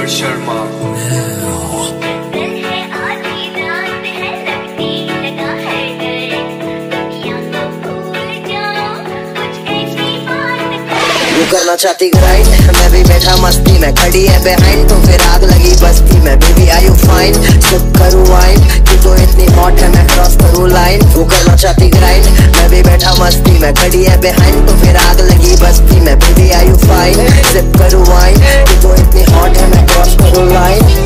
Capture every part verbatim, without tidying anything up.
शर्मा। वो करना चाहती ग्राइंड, मैं भी बैठा मस्ती में, खड़ी है बिहाइंड तो फिर आग लगी बस्ती में। Baby are you fine, sip करूँ वाइन, तू तो इतनी हॉट है मैं क्रॉस करूँ लाइन। वो करना चाहती ग्राइंड, मैं भी बैठा मस्ती में, खड़ी है बिहाइंड तो फिर आग लगी बस्ती में। Baby are you fine, sip करूँ वाइन, तू तो इतनी हॉट है मैं क्रॉस करूँ लाइन।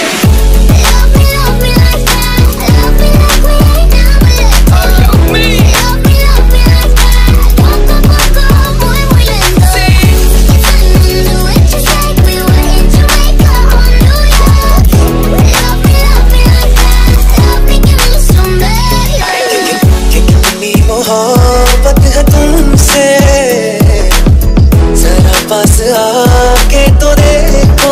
मोहब्बत है तुमसे, जरा पास आके तो देखो,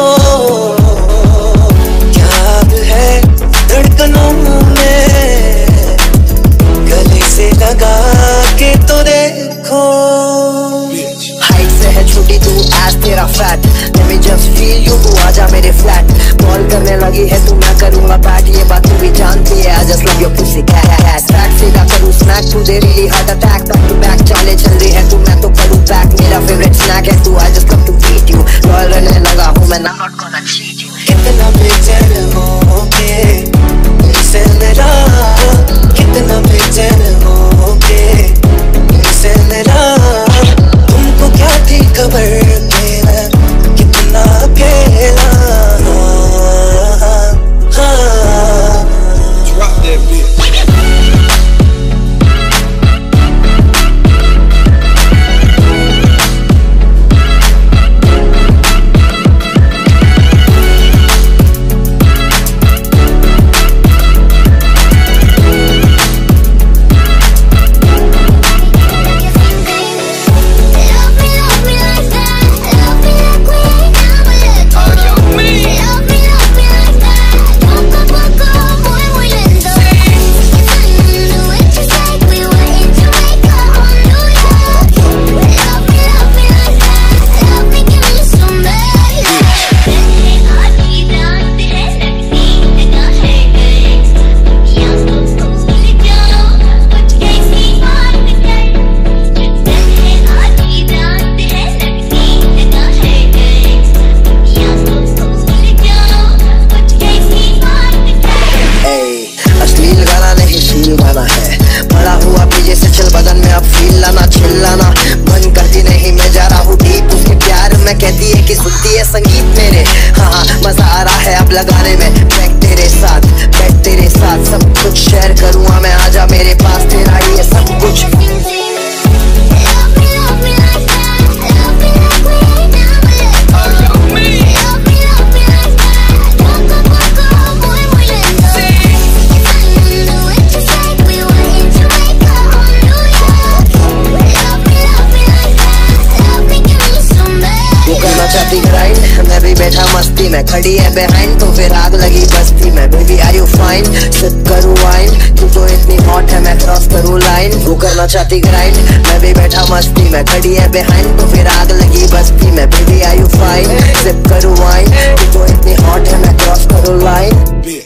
क्या आग है धड़कनों में, गले से लगा के तो देखो। हाइट से है छोटी तू एज तेरा fat, let me just feel you, तू आजा मेरे फ्लैट। कॉल करने लगी है तू मैं करूँगा बैट, ये बात तू भी जानती है, I just love your pussy cat। Fat से क्या करूँ स्नैक, तू दे रही heart attack, back to back चाले चल रही है तू, मैं तो करूँ बैक। मेरा फेवरेट स्नैक है तू, I just come to beat you, loyal रहने लगा हूँ मैं, not gonna cheat you। कितना बेचैन होके तुमसे मेरा, कितना बेचैन होके तुमसे मेरा, तुमको क्या थी खबर कि मैं कितना अकेला। Drop that bitch। कहती है कि सुनती है संगीत मेरे, हाँ हाँ मजा आ रहा है अब लगाने में, बैठ तेरे साथ बैठ तेरे साथ, सब कुछ शेयर करूँगा मैं, आजा मेरे पास, तेरा ही है सब कुछ। मैं भी बैठा मस्ती में, खड़ी है बिहाइंड तो फिर आग लगी बस्ती में। Baby are you fine, sip करूँ वाइन, तू तो इतनी हॉट है मैं क्रॉस करूँ लाइन। वो करना चाहती ग्राइंड, मैं भी बैठा मस्ती में, खड़ी है बिहाइंड तो फिर आग लगी बस्ती में। Baby are you fine, sip करूँ वाइन, तू तो इतनी हॉट है मैं क्रॉस करूँ लाइन।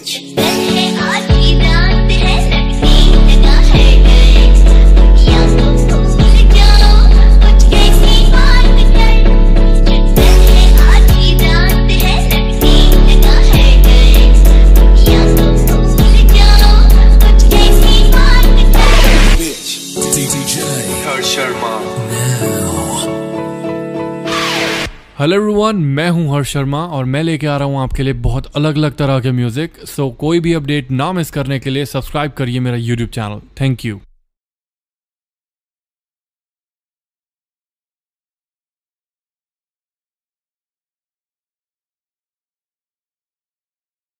हेलो एवरीवन, मैं हूं हर्ष शर्मा और मैं लेके आ रहा हूं आपके लिए बहुत अलग अलग तरह के म्यूजिक। सो कोई भी अपडेट ना मिस करने के लिए सब्सक्राइब करिए मेरा यूट्यूब चैनल। Thank you.